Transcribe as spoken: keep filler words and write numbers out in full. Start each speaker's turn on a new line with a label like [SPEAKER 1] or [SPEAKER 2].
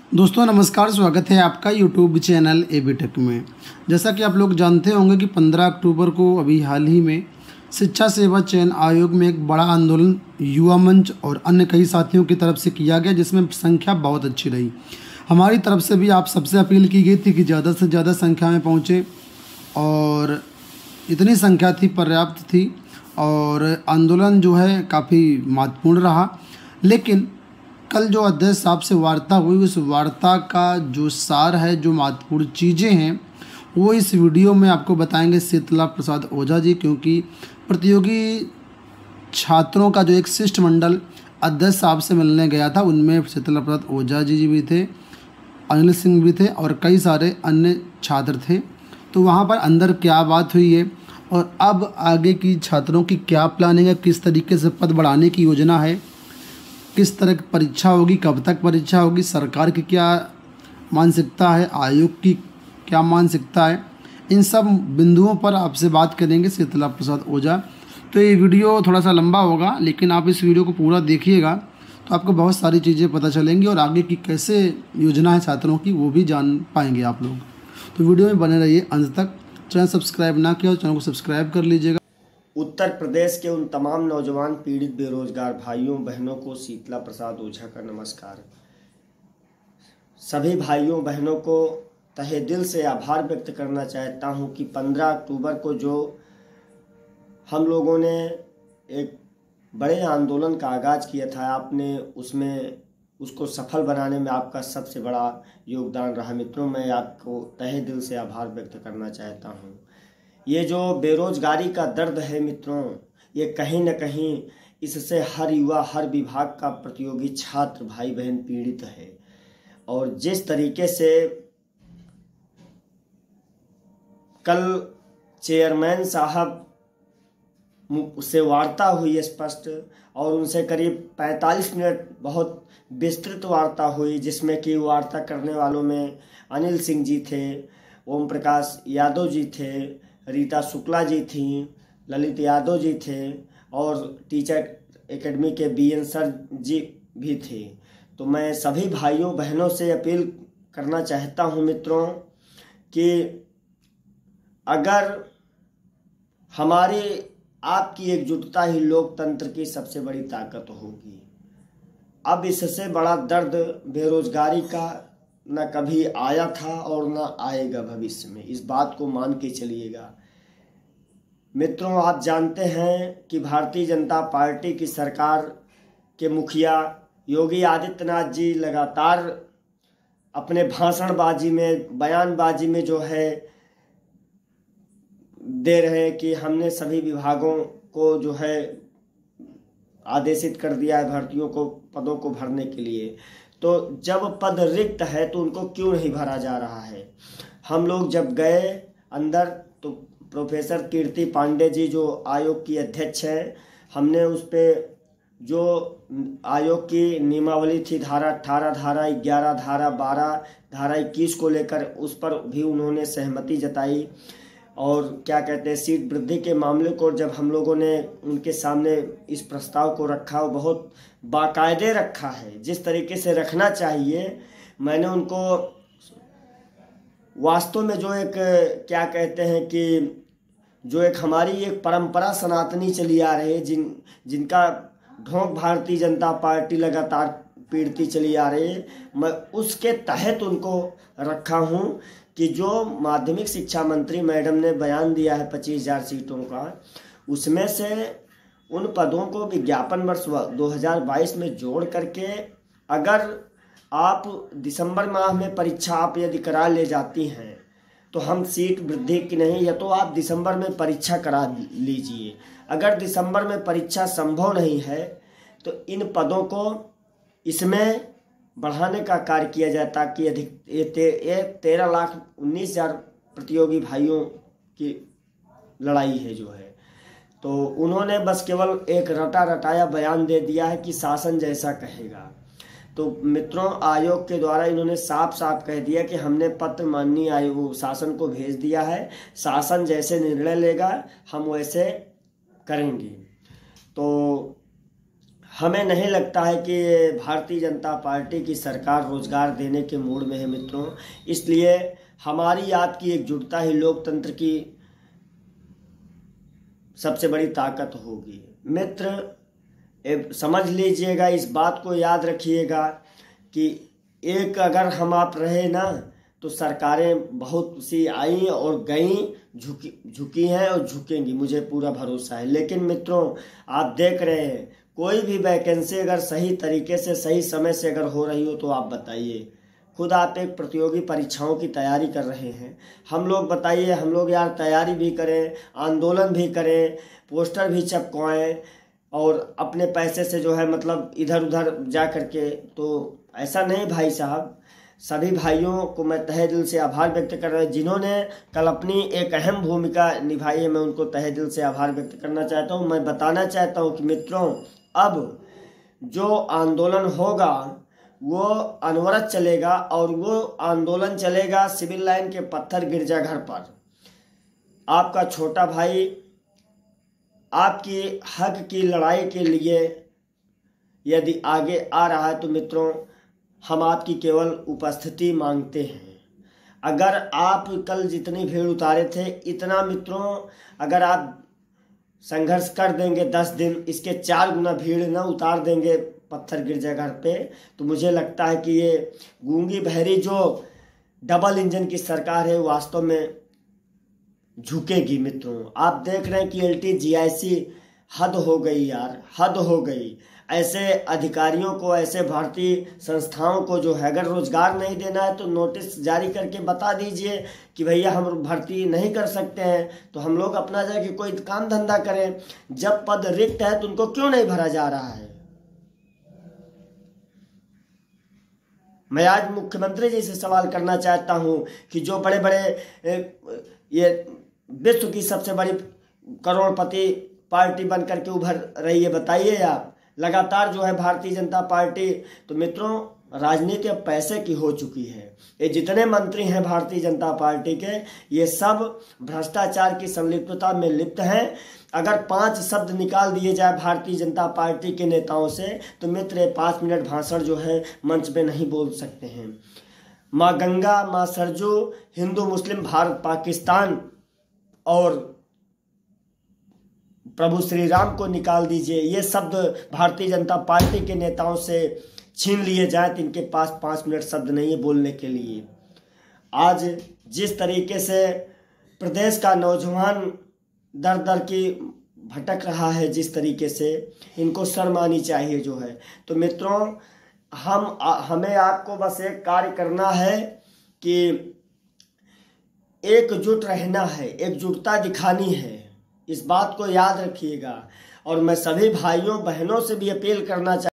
[SPEAKER 1] दोस्तों नमस्कार, स्वागत है आपका YouTube channel A B tech में। जैसा कि आप लोग जानते होंगे कि पंद्रह अक्टूबर को अभी हाल ही में शिक्षा सेवा चयन आयोग में एक बड़ा आंदोलन युवा मंच और अन्य कई साथियों की तरफ से किया गया, जिसमें संख्या बहुत अच्छी रही। हमारी तरफ से भी आप सबसे अपील की गई थी कि ज़्यादा से ज़्यादा संख्या में पहुँचें, और इतनी संख्या थी, पर्याप्त थी, और आंदोलन जो है काफ़ी महत्वपूर्ण रहा। लेकिन कल जो अध्यक्ष साहब से वार्ता हुई, उस वार्ता का जो सार है, जो महत्वपूर्ण चीज़ें हैं, वो इस वीडियो में आपको बताएंगे शीतला प्रसाद ओझा जी, क्योंकि प्रतियोगी छात्रों का जो एक शिष्टमंडल अध्यक्ष साहब से मिलने गया था, उनमें शीतला प्रसाद ओझा जी जी भी थे, अनिल सिंह भी थे और कई सारे अन्य छात्र थे। तो वहाँ पर अंदर क्या बात हुई है और अब आगे की छात्रों की क्या प्लानिंग है, किस तरीके से पद बढ़ाने की योजना है, किस तरह की परीक्षा होगी, कब तक परीक्षा होगी, सरकार की क्या मानसिकता है, आयोग की क्या मानसिकता है, इन सब बिंदुओं पर आपसे बात करेंगे शीतला प्रसाद ओझा। तो ये वीडियो थोड़ा सा लंबा होगा, लेकिन आप इस वीडियो को पूरा देखिएगा तो आपको बहुत सारी चीज़ें पता चलेंगी और आगे की कैसे योजना है छात्रों की, वो भी जान पाएंगे आप लोग। तो वीडियो में बने रहिए अंत तक। चैनल सब्सक्राइब ना किया तो चैनल को सब्सक्राइब कर लीजिएगा।
[SPEAKER 2] उत्तर प्रदेश के उन तमाम नौजवान पीड़ित बेरोजगार भाइयों बहनों को शीतला प्रसाद ओझा का नमस्कार। सभी भाइयों बहनों को तहे दिल से आभार व्यक्त करना चाहता हूं कि पंद्रह अक्टूबर को जो हम लोगों ने एक बड़े आंदोलन का आगाज किया था, आपने उसमें उसको सफल बनाने में आपका सबसे बड़ा योगदान रहा। मित्रों, मैं आपको तहे दिल से आभार व्यक्त करना चाहता हूं। ये जो बेरोजगारी का दर्द है मित्रों, ये कहीं न कहीं इससे हर युवा, हर विभाग का प्रतियोगी छात्र भाई बहन पीड़ित है। और जिस तरीके से कल चेयरमैन साहब से वार्ता हुई स्पष्ट, और उनसे करीब पैंतालीस मिनट बहुत विस्तृत वार्ता हुई, जिसमें कि वार्ता करने वालों में अनिल सिंह जी थे, ओम प्रकाश यादव जी थे, रीता शुक्ला जी थीं, ललित यादव जी थे और टीचर एकेडमी के बी एन सर जी भी थे। तो मैं सभी भाइयों बहनों से अपील करना चाहता हूं मित्रों कि अगर हमारी आपकी एकजुटता ही लोकतंत्र की सबसे बड़ी ताकत होगी। अब इससे बड़ा दर्द बेरोजगारी का न कभी आया था और न आएगा भविष्य में, इस बात को मान के चलिएगा। मित्रों, आप जानते हैं कि भारतीय जनता पार्टी की सरकार के मुखिया योगी आदित्यनाथ जी लगातार अपने भाषणबाजी में, बयानबाजी में जो है दे रहे हैं कि हमने सभी विभागों को जो है आदेशित कर दिया है भर्तियों को, पदों को भरने के लिए। तो जब पद रिक्त है तो उनको क्यों नहीं भरा जा रहा है? हम लोग जब गए अंदर तो प्रोफेसर कीर्ति पांडे जी जो आयोग की अध्यक्ष है, हमने उस पर जो आयोग की नियमावली थी, धारा अठारह, धारा ग्यारह, धारा बारह, धारा इक्कीस को लेकर उस पर भी उन्होंने सहमति जताई। और क्या कहते हैं, सीट वृद्धि के मामले को जब हम लोगों ने उनके सामने इस प्रस्ताव को रखा, वो बहुत बाकायदे रखा है, जिस तरीके से रखना चाहिए। मैंने उनको वास्तव में जो एक क्या कहते हैं कि जो एक हमारी एक परंपरा सनातनी चली आ रही है, जिन जिनका ढोंग भारतीय जनता पार्टी लगातार पीड़ती चली आ रही है, मैं उसके तहत उनको रखा हूं कि जो माध्यमिक शिक्षा मंत्री मैडम ने बयान दिया है पच्चीस हजार सीटों का, उसमें से उन पदों को विज्ञापन वर्ष दो हज़ार बाईस में जोड़ करके अगर आप दिसंबर माह में परीक्षा आप यदि करा ले जाती हैं तो हम सीट वृद्धि की नहीं, या तो आप दिसंबर में परीक्षा करा लीजिए। अगर दिसंबर में परीक्षा संभव नहीं है तो इन पदों को इसमें बढ़ाने का कार्य किया जाए, ताकि अधिक ये ते, तेरह लाख उन्नीस हजार प्रतियोगी भाइयों की लड़ाई है जो है। तो उन्होंने बस केवल एक रटा रटाया बयान दे दिया है कि शासन जैसा कहेगा। तो मित्रों, आयोग के द्वारा इन्होंने साफ साफ कह दिया कि हमने पत्र माननीय आयोग शासन को भेज दिया है, शासन जैसे निर्णय लेगा हम वैसे करेंगे। तो हमें नहीं लगता है कि भारतीय जनता पार्टी की सरकार रोजगार देने के मूड में है मित्रों। इसलिए हमारी आपकी एकजुटता ही लोकतंत्र की सबसे बड़ी ताकत होगी। मित्र समझ लीजिएगा, इस बात को याद रखिएगा कि एक अगर हम आप रहे ना तो सरकारें बहुत सी आई और गई, झुकी झुकी हैं और झुकेंगी, मुझे पूरा भरोसा है। लेकिन मित्रों आप देख रहे हैं कोई भी वैकेंसी अगर सही तरीके से सही समय से अगर हो रही हो तो आप बताइए। खुद आप एक प्रतियोगी परीक्षाओं की तैयारी कर रहे हैं, हम लोग बताइए, हम लोग यार तैयारी भी करें, आंदोलन भी करें, पोस्टर भी चिपकवाएं और अपने पैसे से जो है मतलब इधर उधर जा करके, तो ऐसा नहीं भाई साहब। सभी भाइयों को मैं तहे दिल से आभार व्यक्त कर रहा हूँ जिन्होंने कल अपनी एक अहम भूमिका निभाई है। मैं उनको तहे दिल से आभार व्यक्त करना चाहता हूँ। मैं बताना चाहता हूँ कि मित्रों अब जो आंदोलन होगा वो अनवरत चलेगा और वो आंदोलन चलेगा सिविल लाइन के पत्थर गिरजाघर पर। आपका छोटा भाई आपकी हक की लड़ाई के लिए यदि आगे आ रहा है तो मित्रों हम आपकी केवल उपस्थिति मांगते हैं। अगर आप कल जितनी भीड़ उतारे थे इतना मित्रों अगर आप संघर्ष कर देंगे दस दिन, इसके चार गुना भीड़ न उतार देंगे पत्थर गिरजाघर पे, तो मुझे लगता है कि ये गूंगी बहरी जो डबल इंजन की सरकार है वास्तव में झुकेगी। मित्रों आप देख रहे हैं कि एल टी जी आई सी हद हो गई यार, हद हो गई। ऐसे अधिकारियों को, ऐसे भारतीय संस्थाओं को जो है अगर रोजगार नहीं देना है तो नोटिस जारी करके बता दीजिए कि भैया हम भर्ती नहीं कर सकते हैं, तो हम लोग अपना जाके कोई काम धंधा करें। जब पद रिक्त है तो उनको क्यों नहीं भरा जा रहा है? मैं आज मुख्यमंत्री जी से सवाल करना चाहता हूं कि जो बड़े बड़े ये विश्व की सबसे बड़ी करोड़पति पार्टी बनकर के उभर रही है, बताइए आप लगातार जो है भारतीय जनता पार्टी, तो मित्रों राजनीति अब पैसे की हो चुकी है। ये जितने मंत्री हैं भारतीय जनता पार्टी के ये सब भ्रष्टाचार की संलिप्तता में लिप्त हैं। अगर पांच शब्द निकाल दिए जाए भारतीय जनता पार्टी के नेताओं से तो मित्र पाँच मिनट भाषण जो है मंच पे नहीं बोल सकते हैं। माँ गंगा, माँ सरजू, हिंदू मुस्लिम, भारत पाकिस्तान और प्रभु श्री राम को निकाल दीजिए, ये शब्द भारतीय जनता पार्टी के नेताओं से छीन लिए जाए तो इनके पास पाँच मिनट शब्द नहीं है बोलने के लिए। आज जिस तरीके से प्रदेश का नौजवान दर दर की भटक रहा है, जिस तरीके से इनको शर्म आनी चाहिए जो है। तो मित्रों हम हमें आपको बस एक कार्य करना है कि एकजुट रहना है, एकजुटता दिखानी है, इस बात को याद रखिएगा। और मैं सभी भाइयों बहनों से भी अपील करना चाहता